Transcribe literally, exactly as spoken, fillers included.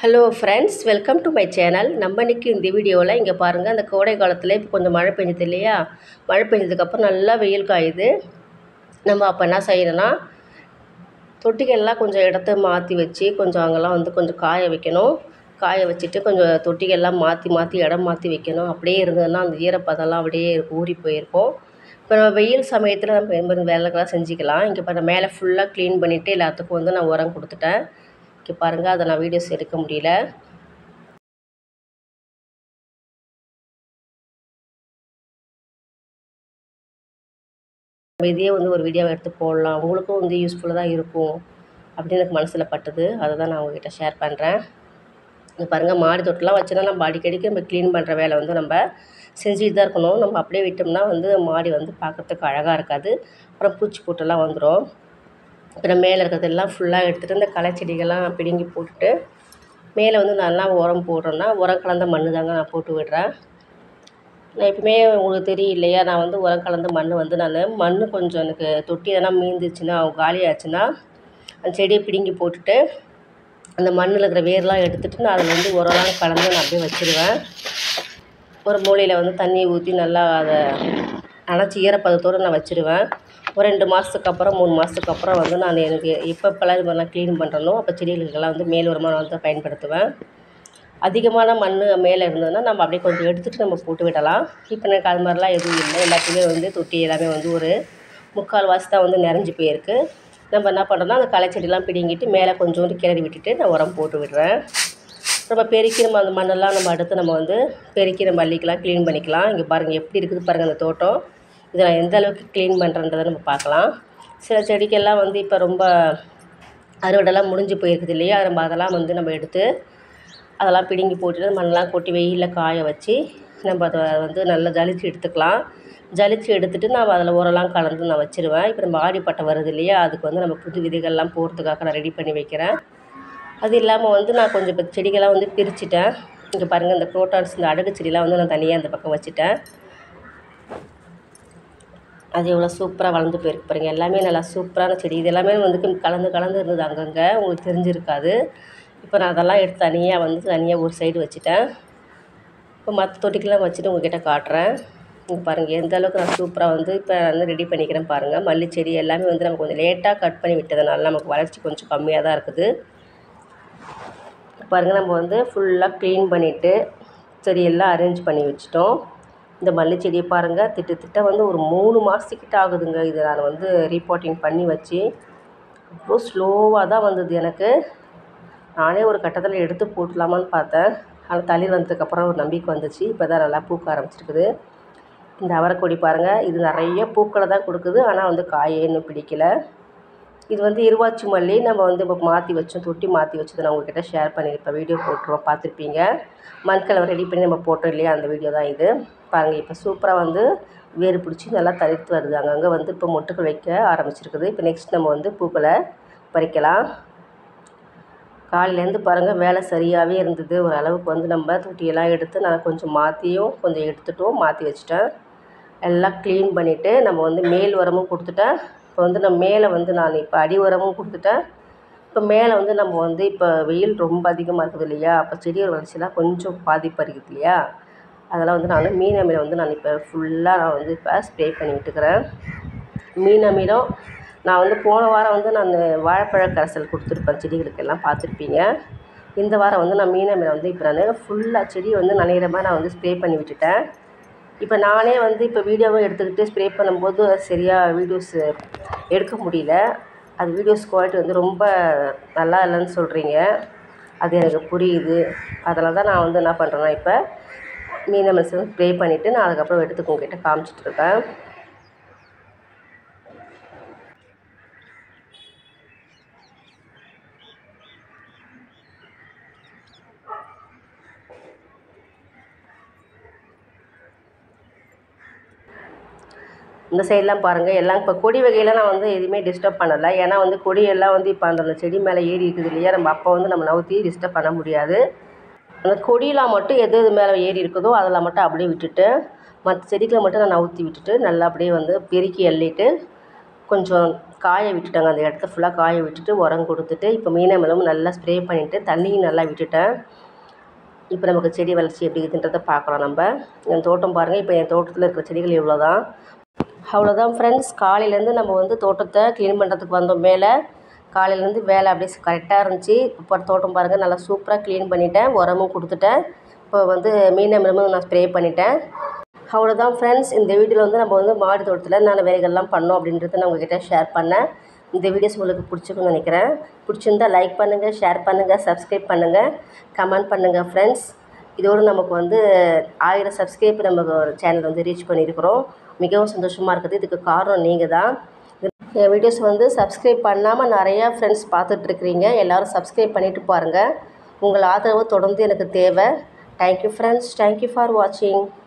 Hello friends, welcome to my channel. நம்ம இன்றைக்கி இந்த வீடியோவில் இங்கே பாருங்கள், அந்த கோடை காலத்தில் இப்போ கொஞ்சம் மழை பெஞ்சது இல்லையா? மழை பெஞ்சதுக்கப்புறம் நல்லா வெயில் காயுது. நம்ம அப்போ என்ன செய்யணும்னா, தொட்டிகள்லாம் கொஞ்சம் இடத்த மாற்றி வச்சு கொஞ்சம் அங்கெல்லாம் வந்து கொஞ்சம் காய வைக்கணும். காய வச்சுட்டு கொஞ்சம் தொட்டிகள்லாம் மாற்றி மாற்றி இடம் மாற்றி வைக்கணும். அப்படியே இருந்ததுன்னா அந்த ஈரப்பதம்லாம் அப்படியே ஊறி போயிருக்கும். இப்போ நம்ம வெயில் சமயத்தில் நம்ம இந்த மாதிரி வேலைகள்லாம் செஞ்சுக்கலாம். இங்கே பாருங்கள், மேலே ஃபுல்லாக க்ளீன் பண்ணிவிட்டு எல்லாத்துக்கும் வந்து நான் உரம் கொடுத்துட்டேன். இங்கே பாருங்கள், அதை நான் வீடியோஸ் எடுக்க முடியல. இதையே வந்து ஒரு வீடியோவை எடுத்து போடலாம், உங்களுக்கும் வந்து யூஸ்ஃபுல்லாக தான் இருக்கும் அப்படின்னு எனக்கு மனசில் பட்டது. அதை தான் நான் உங்கள்கிட்ட ஷேர் பண்ணுறேன். இங்கே பாருங்கள், மாடி தொட்டிலாம் வச்சுன்னா நம்ம அடிக்கடிக்கு நம்ம க்ளீன் பண்ணுற வேலை வந்து நம்ம செஞ்சுட்டு தான் இருக்கணும். நம்ம அப்படியே விட்டோம்னா வந்து மாடி வந்து பார்க்குறதுக்கு அழகாக இருக்காது. அப்புறம் பூச்சி போட்டெல்லாம் வந்துடும். அப்புறம் மேலே இருக்கிறதெல்லாம் ஃபுல்லாக எடுத்துகிட்டு இந்த களை செடிகள்லாம் பிடுங்கி போட்டுட்டு மேலே வந்து நல்லா உரம் போடுறேன்னா உரம் கலந்த மண் தாங்க நான் போட்டு விடுறேன். நான் எப்பவுமே உங்களுக்கு தெரியும் இல்லையா, நான் வந்து உரம் கலந்த மண் வந்து நான் மண் கொஞ்சம் எனக்கு தொட்டி எதனா மீந்துச்சுன்னா காலியாச்சுன்னா அந்த செடியை பிடுங்கி போட்டுட்டு அந்த மண்ணில் இருக்கிற வேர்லாம் எடுத்துகிட்டு நான் அதில் வந்து உரம்லாம் கலந்து நான் அப்படியே வச்சுருவேன். ஒரு மூலையில் வந்து தண்ணி ஊற்றி நல்லா அதை அணைச்சி ஈரப்பதத்தோடு நான் வச்சுருவேன். ஒரு ரெண்டு மாதத்துக்கு அப்புறம் மூணு மாதத்துக்கு அப்புறம் வந்து நான் எனக்கு எப்பப்பெல்லாம் இது மாதிரிலாம் க்ளீன் பண்ணுறனோ அப்போ செடிகளுக்கெல்லாம் வந்து மேல் உரமாக நான் வந்து பயன்படுத்துவேன். அதிகமான மண் மேலே இருந்ததுன்னா நம்ம அப்படியே கொஞ்சம் எடுத்துகிட்டு நம்ம போட்டு விடலாம். இப்போ எனக்கு அது மாதிரிலாம் எதுவும் இல்லை. எல்லாத்தையுமே வந்து தொட்டி எல்லாமே வந்து ஒரு முக்கால் வாசி தான் வந்து நிறைஞ்சி போயிருக்கு. நம்ம என்ன பண்ணுறோன்னா அந்த களை செடிலாம் பிடுங்கிட்டு மேலே கொஞ்சோண்டு கிளறி விட்டுட்டு நான் உரம் போட்டு விடுறேன். நம்ம பெருக்கி நம்ம அந்த மண்ணெல்லாம் நம்ம அடுத்து நம்ம வந்து பெருக்கி நம்ம அள்ளிக்கலாம், க்ளீன் பண்ணிக்கலாம். இங்கே பாருங்கள் எப்படி இருக்குது பாருங்கள் அந்த தோட்டம். இதை நான் எந்த அளவுக்கு க்ளீன் பண்ணுறன்றதை நம்ம பார்க்கலாம். சில செடிக்கெல்லாம் வந்து இப்போ ரொம்ப அறுவடைலாம் முடிஞ்சு போயிருக்குது இல்லையா, நம்ம அதெல்லாம் வந்து நம்ம எடுத்து அதெல்லாம் பிடுங்கி போட்டுட்டு மண்ணெலாம் கொட்டி வெயிலில் காய வச்சு நம்ம அதை வந்து நல்லா ஜலிச்சு எடுத்துக்கலாம். ஜலிச்சு எடுத்துகிட்டு நான் அதில் உரம்லாம் கலந்து நான் வச்சுருவேன். இப்போ நம்ம ஆடிப்பட்டை வருது இல்லையா, அதுக்கு வந்து நம்ம புது விதைகள்லாம் போடுறதுக்காக நான் ரெடி பண்ணி வைக்கிறேன். அது இல்லாமல் வந்து நான் கொஞ்சம் இப்போ செடிகள்லாம் வந்து பிரிச்சுட்டேன். இங்கே பாருங்கள், இந்த குரோட்டான்ஸ் இந்த அடகு செடிலாம் வந்து நான் தனியாக அந்த பக்கம் வச்சுட்டேன். அது எவ்வளோ சூப்பராக வளர்ந்து போயிருக்கு பாருங்கள். எல்லாமே நல்லா சூப்பரான செடி. இது எல்லாமே வந்து கலந்து கலந்து இருந்தது அங்கங்கே, உங்களுக்கு தெரிஞ்சிருக்காது. இப்போ நான் அதெல்லாம் எடுத்து தனியாக வந்து தனியாக ஒரு சைடு வச்சுட்டேன். இப்போ மற்ற தொட்டிக்கெல்லாம் வச்சுட்டு உங்கள்கிட்ட காட்டுறேன். இங்கே பாருங்கள் எந்த அளவுக்கு நான் சூப்பராக வந்து இப்போ வந்து ரெடி பண்ணிக்கிறேன் பாருங்கள். மல்லி செடி எல்லாமே வந்து நம்ம கொஞ்சம் லேட்டாக கட் பண்ணி விட்டதுனால நமக்கு வளர்ச்சி கொஞ்சம் கம்மியாக தான் இருக்குது. பாருங்கள், நம்ம வந்து ஃபுல்லாக க்ளீன் பண்ணிவிட்டு செடியெல்லாம் அரேஞ்ச் பண்ணி வச்சுட்டோம். இந்த மல்லி செடியை பாருங்கள், திட்டத்திட்ட வந்து ஒரு மூணு மாதத்துக்கிட்ட ஆகுதுங்க. இதை நான் வந்து ரீபாட்டிங் பண்ணி வச்சு ரொம்ப ஸ்லோவாக தான் வந்தது எனக்கு. நானே ஒரு கட்டத்தில் எடுத்து போட்டலாமான்னு பார்த்தேன். ஆனால் தளிர் வந்ததுக்கப்புறம் ஒரு நம்பிக்கை வந்துச்சு. இப்போ தான் நல்லா பூக்க ஆரம்பிச்சிருக்குது. இந்த அவரைக்கொடி பாருங்கள், இது நிறைய பூக்களை தான் கொடுக்குது, ஆனால் வந்து காயே இன்னும் பிடிக்கலை. இது வந்து இருவாச்சி மல்லி. நம்ம வந்து இப்போ மாற்றி வச்சோம், தொட்டி மாற்றி வச்சதை நான் உங்கள்கிட்ட ஷேர் பண்ணியிருப்பேன், வீடியோ போட்டுருவோம், பார்த்துருப்பீங்க. மண்கலவை ரெடி பண்ணி நம்ம போட்டோம் இல்லையா, அந்த வீடியோ தான் இது. பாருங்கள், இப்போ சூப்பராக வந்து வேறு பிடிச்சி நல்லா தளிர்த்து வருது. அங்கங்கே வந்து இப்போ மொட்டுக்கள் வைக்க ஆரம்பிச்சிருக்குது. இப்போ நெக்ஸ்ட் நம்ம வந்து பூக்களை பறிக்கலாம். காலையிலேருந்து பாருங்கள் வேலை சரியாகவே இருந்தது. ஒரு அளவுக்கு வந்து நம்ம தொட்டியெல்லாம் எடுத்து நான் கொஞ்சம் மாற்றியும் கொஞ்சம் எடுத்துட்டும் மாற்றி வச்சுட்டேன். எல்லாம் க்ளீன் பண்ணிவிட்டு நம்ம வந்து மேல் உரமும் கொடுத்துட்டேன். இப்போ வந்து நம்ம மேலே வந்து நான் இப்போ அடி உரமும் கொடுத்துட்டேன். இப்போ மேலே வந்து நம்ம வந்து இப்போ வெயில் ரொம்ப அதிகமாக இருக்குது இல்லையா, அப்போ செடியோட வளர்ச்சியெல்லாம் கொஞ்சம் பாதிப்பு இருக்குது இல்லையா, அதெல்லாம் வந்து நான் மீன் அமிலம் வந்து நான் இப்போ ஃபுல்லாக நான் வந்து இப்போ ஸ்ப்ரே பண்ணி விட்டுக்கிறேன். மீன் அமிலம் நான் வந்து போன வாரம் வந்து நான் வாழைப்பழ கரைசல் கொடுத்துருப்பேன் செடிகளுக்கெல்லாம், பார்த்துருப்பீங்க. இந்த வாரம் வந்து நான் மீன் அமிலம் வந்து இப்போ நான் ஃபுல்லாக செடி வந்து நனைகிற மாதிரி நான் வந்து ஸ்ப்ரே பண்ணி விட்டுட்டேன். இப்போ நானே வந்து இப்போ வீடியோவை எடுத்துக்கிட்டு ஸ்ப்ரே பண்ணும்போது சரியாக வீடியோஸ் எடுக்க முடியல. அது வீடியோஸ் குவாலிட்டி வந்து ரொம்ப நல்லா இல்லைன்னு சொல்கிறீங்க. அது எனக்கு புரியுது. அதனால தான் நான் வந்து என்ன பண்ணுறேன்னா இப்போ மீன் அமிலம் ஸ்ப்ரே பண்ணிவிட்டு நான் அதுக்கப்புறம் எடுத்து உங்கள்கிட்ட காமிச்சிட்ருக்கேன். இந்த சைடெலாம் பாருங்கள், எல்லாம் இப்போ கொடி வகையில் நான் வந்து எதுவுமே டிஸ்டர்ப் பண்ணலை. ஏன்னா வந்து கொடியெல்லாம் வந்து இப்போ அந்த செடி மேலே ஏறி இருக்குது இல்லையா, நம்ம அப்போ வந்து நம்ம நவுத்தி டிஸ்டர்ப் பண்ண முடியாது. அந்த கொடியெலாம் மட்டும் எது எது மேலே ஏறி இருக்குதோ அதில் மட்டும் அப்படியே விட்டுட்டு மற்ற செடிகளை மட்டும் நான் நவுத்தி விட்டுட்டு நல்லா அப்படியே வந்து பெருக்கி அள்ளிட்டு கொஞ்சம் காய விட்டுட்டேங்க. அந்த இடத்த ஃபுல்லாக காய விட்டுட்டு உரம் கொடுத்துட்டு இப்போ மீனை மிளகும் நல்லா ஸ்ப்ரே பண்ணிவிட்டு தண்ணியும் நல்லா விட்டுட்டேன். இப்போ நமக்கு செடி வளர்ச்சி எப்படி இருக்குன்றதை பார்க்கலாம். நம்ம என் தோட்டம் பாருங்கள். இப்போ என் தோட்டத்தில் இருக்கிற செடிகள் இவ்வளோ தான். அவ்வளோதான் ஃப்ரெண்ட்ஸ். காலையிலேருந்து நம்ம வந்து தோட்டத்தை க்ளீன் பண்ணுறதுக்கு வந்தோம். மேலே காலையிலேருந்து வேலை அப்படியே கரெக்டாக இருந்துச்சு. இப்போ தோட்டம் பாருங்கள், நல்லா சூப்பராக க்ளீன் பண்ணிவிட்டேன், உரமும் கொடுத்துட்டேன். இப்போ வந்து மீனை மிளகும் நான் ஸ்ப்ரே பண்ணிட்டேன். அவ்வளோதான் ஃப்ரெண்ட்ஸ். இந்த வீடியோவில் வந்து நம்ம வந்து மாடி தோட்டத்தில் என்னென்ன வேலைகள்லாம் பண்ணோம் அப்படின்றத நான் உங்கள்கிட்ட ஷேர் பண்ணேன். இந்த வீடியோஸ் உங்களுக்கு பிடிச்சிருக்குன்னு நினைக்கிறேன். பிடிச்சிருந்தால் லைக் பண்ணுங்கள், ஷேர் பண்ணுங்கள், சப்ஸ்கிரைப் பண்ணுங்கள், கமெண்ட் பண்ணுங்கள் ஃப்ரெண்ட்ஸ். இதோடு நமக்கு வந்து ஆயிரம் சப்ஸ்கிரைப் நம்ம சேனல் வந்து ரீச் பண்ணியிருக்கிறோம். மிகவும் சந்தோஷமாக இருக்குது. இதுக்கு காரணம் நீங்கள் தான். என் வீடியோஸ் வந்து சப்ஸ்கிரைப் பண்ணாமல் நிறையா ஃப்ரெண்ட்ஸ் பார்த்துட்ருக்குறீங்க. எல்லோரும் சப்ஸ்கிரைப் பண்ணிவிட்டு பாருங்கள். உங்கள் ஆதரவு தொடர்ந்து எனக்கு தேவை. Thank you friends. தேங்க்யூ ஃபார் வாட்சிங்.